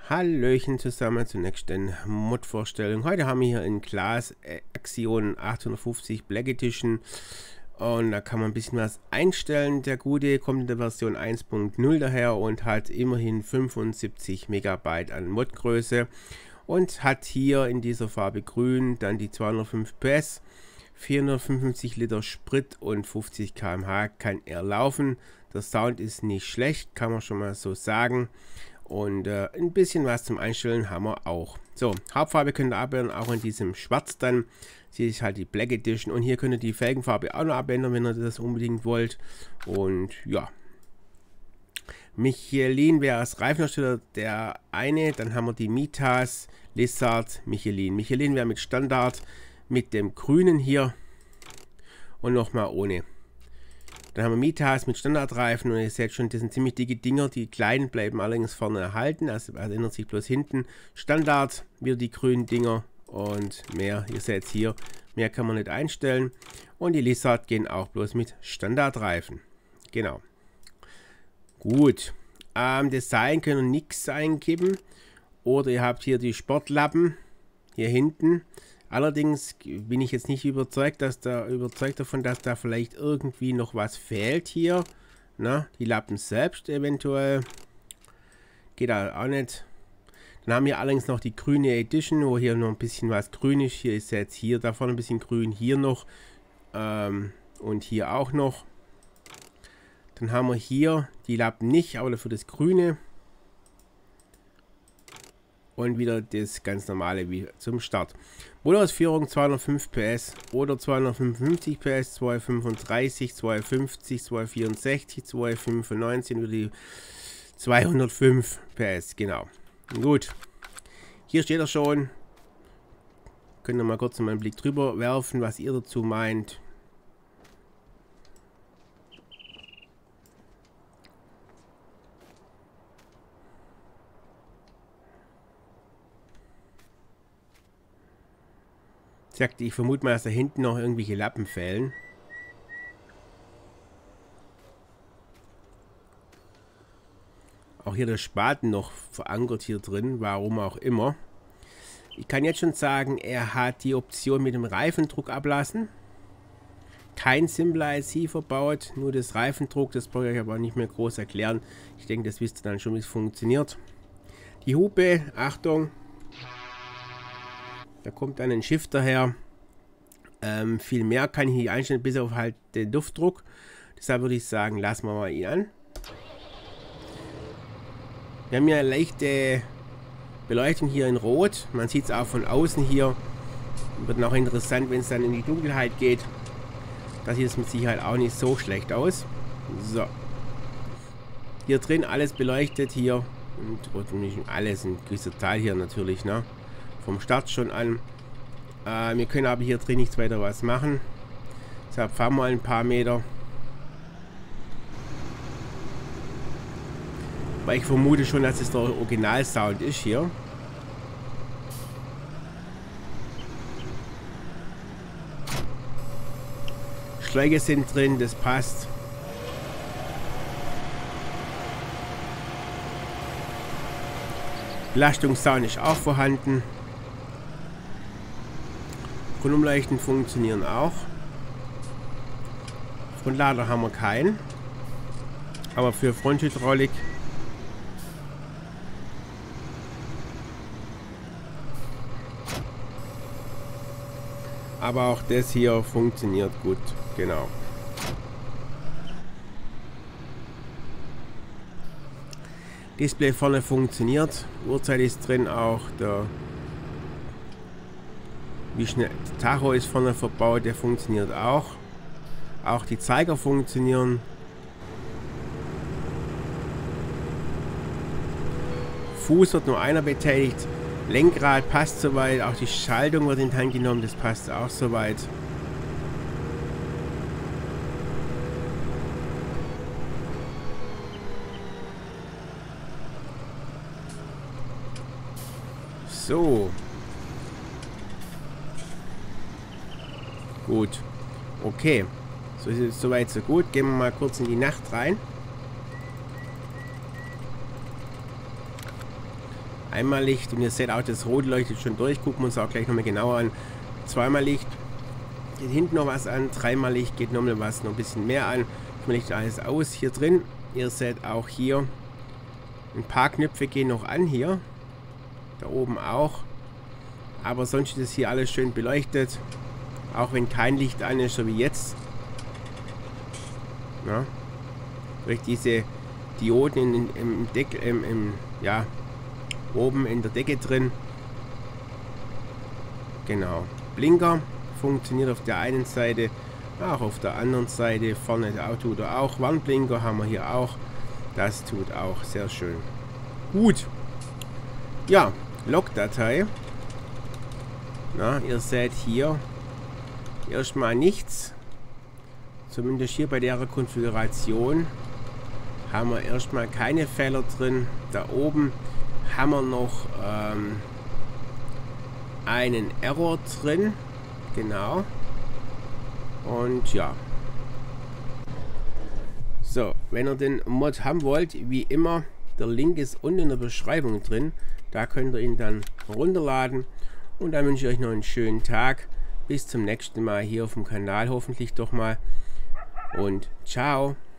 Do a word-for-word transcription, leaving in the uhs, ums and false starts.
Hallöchen zusammen zur nächsten Mod-Vorstellung. Heute haben wir hier in Glas Axion achthundertfünfzig Black Edition und da kann man ein bisschen was einstellen. Der gute kommt in der Version eins Punkt null daher und hat immerhin fünfundsiebzig Megabyte an Modgröße und hat hier in dieser Farbe grün dann die zweihundertfünf P S, vierhundertfünfundfünfzig Liter Sprit und fünfzig Kilometer pro Stunde kann er laufen. Der Sound ist nicht schlecht, kann man schon mal so sagen. Und äh, ein bisschen was zum Einstellen haben wir auch. So, Hauptfarbe könnt ihr abändern, auch in diesem Schwarz dann. Hier ist halt die Black Edition. Und hier könnt ihr die Felgenfarbe auch noch abändern, wenn ihr das unbedingt wollt. Und ja. Michelin wäre als Reifenhersteller der eine. Dann haben wir die Mitas, Lizard, Michelin. Michelin wäre mit Standard mit dem grünen hier. Und nochmal ohne. Dann haben wir Mitas mit Standardreifen und ihr seht schon, das sind ziemlich dicke Dinger. Die kleinen bleiben allerdings vorne erhalten, also ändert sich bloß hinten. Standard, wieder die grünen Dinger und mehr, ihr seht hier, mehr kann man nicht einstellen. Und die Lizard gehen auch bloß mit Standardreifen. Genau. Gut. Am Design können wir nichts eingeben. Oder ihr habt hier die Sportlappen, hier hinten. Allerdings bin ich jetzt nicht überzeugt, dass da überzeugt davon, dass da vielleicht irgendwie noch was fehlt hier. Na, die Lappen selbst eventuell. Geht da auch nicht. Dann haben wir allerdings noch die grüne Edition, wo hier noch ein bisschen was grün ist. Hier ist jetzt hier davon ein bisschen grün, hier noch. Ähm, und hier auch noch. Dann haben wir hier die Lappen nicht, aber dafür das grüne. Und wieder das ganz normale wie zum Start. Motorausführung zweihundertfünf P S oder zweihundertfünfundfünfzig P S, zweihundertfünfunddreißig, zweihundertfünfzig, zweihundertvierundsechzig, zweihundertfünfundneunzig oder die zweihundertfünf P S, genau. Gut. Hier steht er schon. Könnt ihr mal kurz einen Blick drüber werfen, was ihr dazu meint. Sagte, ich vermute mal, dass da hinten noch irgendwelche Lappen fehlen. Auch hier der Spaten noch verankert hier drin, warum auch immer. Ich kann jetzt schon sagen, er hat die Option mit dem Reifendruck ablassen. Kein Simple I C verbaut, nur das Reifendruck, das brauche ich aber nicht mehr groß erklären. Ich denke, das wisst ihr dann schon, wie es funktioniert. Die Hupe, Achtung. Da kommt dann ein Shifter her. Ähm, viel mehr kann ich nicht einstellen, bis auf halt den Luftdruck. Deshalb würde ich sagen, lassen wir mal ihn an. Wir haben ja eine leichte Beleuchtung hier in Rot. Man sieht es auch von außen hier. Wird noch interessant, wenn es dann in die Dunkelheit geht. Das sieht es mit Sicherheit auch nicht so schlecht aus. So. Hier drin alles beleuchtet hier. Und nicht alles, ein gewisser Teil hier natürlich, ne? Vom Start schon an. Äh, wir können aber hier drin nichts weiter was machen. Deshalb fahren wir ein paar Meter. Weil ich vermute schon, dass es der Originalsound ist hier. Schläge sind drin, das passt. Belastungssound ist auch vorhanden. Rundumleuchten funktionieren auch. Frontlader haben wir keinen. Aber für Fronthydraulik aber auch das hier funktioniert gut. Genau. Display vorne funktioniert. Uhrzeit ist drin, auch der wie schnell der Tacho ist vorne verbaut, der funktioniert auch. Auch die Zeiger funktionieren. Fuß wird nur einer betätigt. Lenkrad passt soweit. Auch die Schaltung wird in die Hand genommen, das passt auch soweit. So. Gut. Okay. So ist es soweit so gut. Gehen wir mal kurz in die Nacht rein. Einmal Licht und ihr seht auch, das Rot leuchtet schon durch. Gucken wir uns auch gleich nochmal genauer an. Zweimal Licht, geht hinten noch was an. Dreimal Licht, geht nochmal was noch ein bisschen mehr an. Mal Licht alles aus hier drin. Ihr seht auch hier, ein paar Knöpfe gehen noch an hier. Da oben auch. Aber sonst ist es hier alles schön beleuchtet. Auch wenn kein Licht an ist, so wie jetzt. Ja. Durch diese Dioden in, im Deckel, im, im, ja, oben in der Decke drin. Genau. Blinker funktioniert auf der einen Seite, auch auf der anderen Seite. Vorne tut er auch. Warnblinker haben wir hier auch. Das tut auch sehr schön. Gut. Ja, Logdatei. Na, ihr seht hier erstmal nichts. Zumindest hier bei der Konfiguration haben wir erstmal keine Fehler drin. Da oben haben wir noch ähm, einen Error drin. Genau. Und ja. So, wenn ihr den Mod haben wollt, wie immer, der Link ist unten in der Beschreibung drin. Da könnt ihr ihn dann runterladen. Und dann wünsche ich euch noch einen schönen Tag. Bis zum nächsten Mal hier auf dem Kanal hoffentlich doch mal. Und ciao.